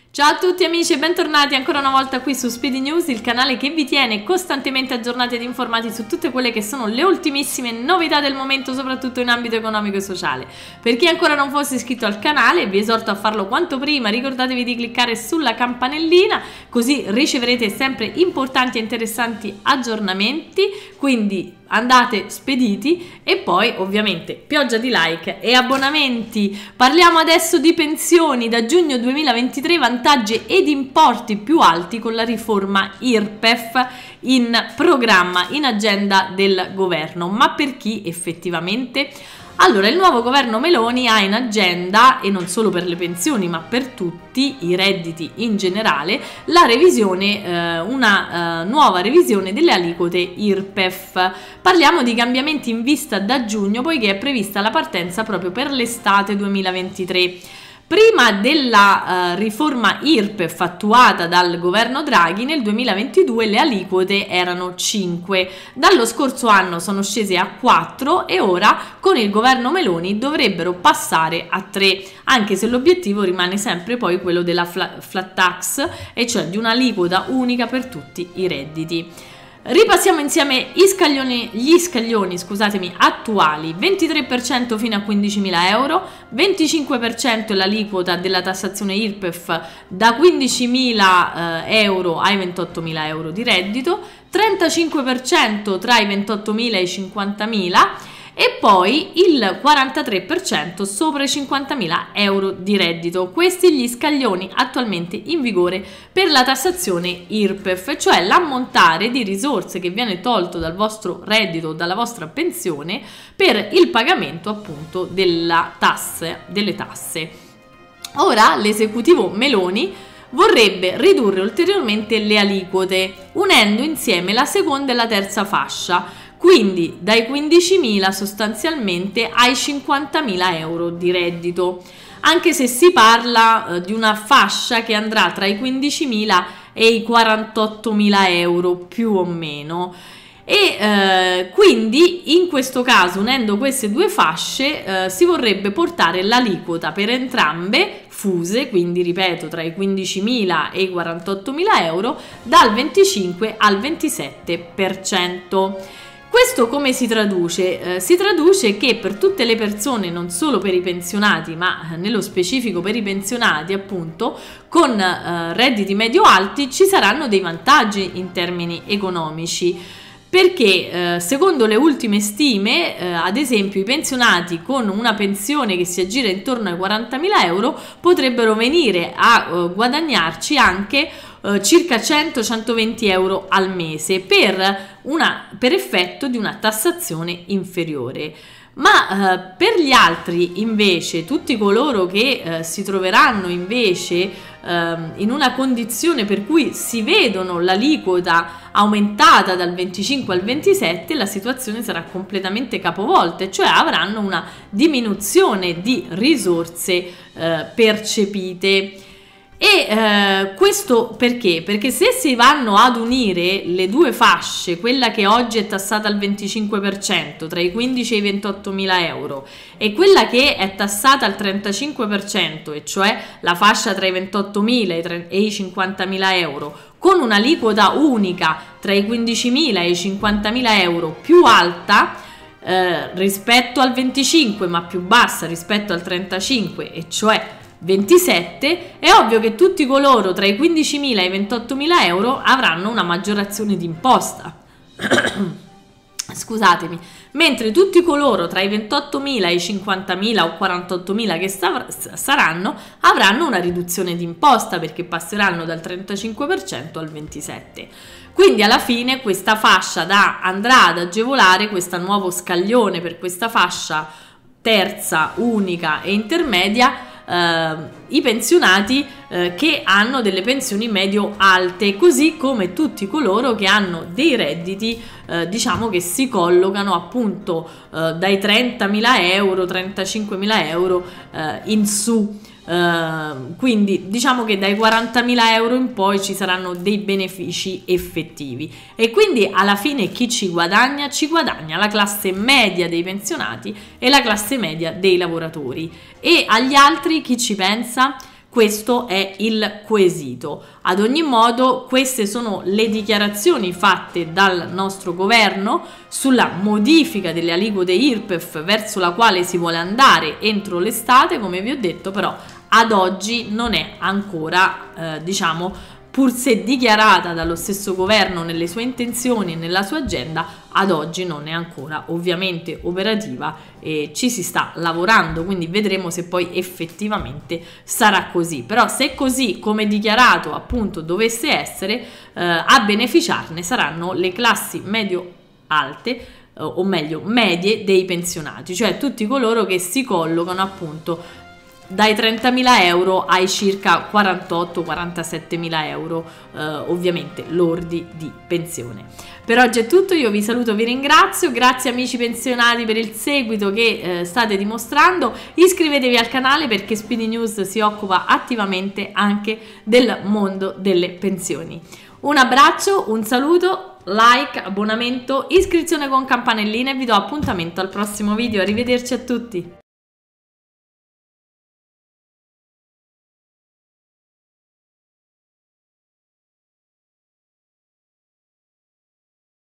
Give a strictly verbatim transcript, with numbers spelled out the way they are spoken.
Ciao a tutti amici e bentornati ancora una volta qui su Speedy News, il canale che vi tiene costantemente aggiornati ed informati su tutte quelle che sono le ultimissime novità del momento, soprattutto in ambito economico e sociale. Per chi ancora non fosse iscritto al canale, vi esorto a farlo quanto prima, ricordatevi di cliccare sulla campanellina, così riceverete sempre importanti e interessanti aggiornamenti, quindi andate spediti. E poi ovviamente pioggia di like e abbonamenti. Parliamo adesso di pensioni. Da giugno duemilaventitré vantaggi ed importi più alti con la riforma I R P E F in programma, in agenda del governo. Ma per chi effettivamente? Allora, il nuovo governo Meloni ha in agenda, e non solo per le pensioni ma per tutti i redditi in generale, la revisione, eh, una eh, nuova revisione delle aliquote I R P E F. Parliamo di cambiamenti in vista da giugno, poiché è prevista la partenza proprio per l'estate duemilaventitré. Prima della uh, riforma I R P E F attuata dal governo Draghi, nel duemilaventidue le aliquote erano cinque, dallo scorso anno sono scese a quattro e ora con il governo Meloni dovrebbero passare a tre, anche se l'obiettivo rimane sempre poi quello della flat, flat tax, e cioè di un'aliquota unica per tutti i redditi. Ripassiamo insieme gli scaglioni, gli scaglioni scusatemi, attuali: ventitré per cento fino a quindicimila euro, venticinque per cento è l'aliquota della tassazione I R P E F da quindicimila eh, euro ai ventottomila euro di reddito, trentacinque per cento tra i ventottomila e i cinquantamila e poi il quarantatré per cento sopra i cinquantamila euro di reddito. Questi gli scaglioni attualmente in vigore per la tassazione I R P E F, cioè l'ammontare di risorse che viene tolto dal vostro reddito o dalla vostra pensione per il pagamento appunto della tasse, delle tasse. Ora l'esecutivo Meloni vorrebbe ridurre ulteriormente le aliquote, unendo insieme la seconda e la terza fascia, quindi dai quindicimila sostanzialmente ai cinquantamila euro di reddito, anche se si parla eh, di una fascia che andrà tra i quindicimila e i quarantottomila euro più o meno. E eh, quindi in questo caso, unendo queste due fasce, eh, si vorrebbe portare l'aliquota per entrambe fuse, quindi ripeto tra i quindicimila e i quarantottomila euro, dal venticinque al ventisette per cento. Questo come si traduce? Eh, si traduce che per tutte le persone, non solo per i pensionati, ma nello specifico per i pensionati appunto, con eh, redditi medio-alti ci saranno dei vantaggi in termini economici, perché eh, secondo le ultime stime, eh, ad esempio i pensionati con una pensione che si aggira intorno ai quarantamila euro potrebbero venire a eh, guadagnarci anche eh, circa cento centoventi euro al mese per, una, per effetto di una tassazione inferiore. Ma eh, per gli altri invece, tutti coloro che eh, si troveranno invece eh, in una condizione per cui si vedono l'aliquota aumentata dal venticinque al ventisette, la situazione sarà completamente capovolta, cioè avranno una diminuzione di risorse eh, percepite. E eh, questo perché? Perché se si vanno ad unire le due fasce, quella che oggi è tassata al venticinque per cento tra i quindici e i ventottomila euro e quella che è tassata al trentacinque per cento, e cioè la fascia tra i ventottomila e i cinquantamila euro, con un'aliquota unica tra i quindicimila e i cinquantamila euro più alta eh, rispetto al venticinque ma più bassa rispetto al trentacinque, e cioè ventisette, è ovvio che tutti coloro tra i quindicimila e i ventottomila euro avranno una maggiorazione di imposta. Scusatemi, mentre tutti coloro tra i ventottomila e i cinquantamila o quarantottomila che saranno avranno una riduzione di imposta, perché passeranno dal trentacinque per cento al ventisette per cento. Quindi alla fine questa fascia da, andrà ad agevolare, questo nuovo scaglione per questa fascia terza, unica e intermedia, Uh, i pensionati uh, che hanno delle pensioni medio alte, così come tutti coloro che hanno dei redditi uh, diciamo che si collocano appunto uh, dai trentamila euro, trentacinquemila euro uh, in su. Uh, quindi diciamo che dai quarantamila euro in poi ci saranno dei benefici effettivi, e quindi alla fine chi ci guadagna? Ci guadagna la classe media dei pensionati e la classe media dei lavoratori. E agli altri chi ci pensa? Questo è il quesito. Ad ogni modo, queste sono le dichiarazioni fatte dal nostro governo sulla modifica delle aliquote I R P E F verso la quale si vuole andare entro l'estate, come vi ho detto, però ad oggi non è ancora, eh, diciamo, pur se dichiarata dallo stesso governo nelle sue intenzioni e nella sua agenda, ad oggi non è ancora ovviamente operativa e ci si sta lavorando, quindi vedremo se poi effettivamente sarà così. Però se così come dichiarato appunto dovesse essere, eh, a beneficiarne saranno le classi medio-alte, eh, o meglio medie dei pensionati, cioè tutti coloro che si collocano appunto dai trentamila euro ai circa quarantotto quarantasettemila euro, eh, ovviamente lordi di pensione. Per oggi è tutto, io vi saluto, vi ringrazio, grazie amici pensionati per il seguito che eh, state dimostrando, iscrivetevi al canale perché Speedy News si occupa attivamente anche del mondo delle pensioni. Un abbraccio, un saluto, like, abbonamento, iscrizione con campanellina e vi do appuntamento al prossimo video, arrivederci a tutti!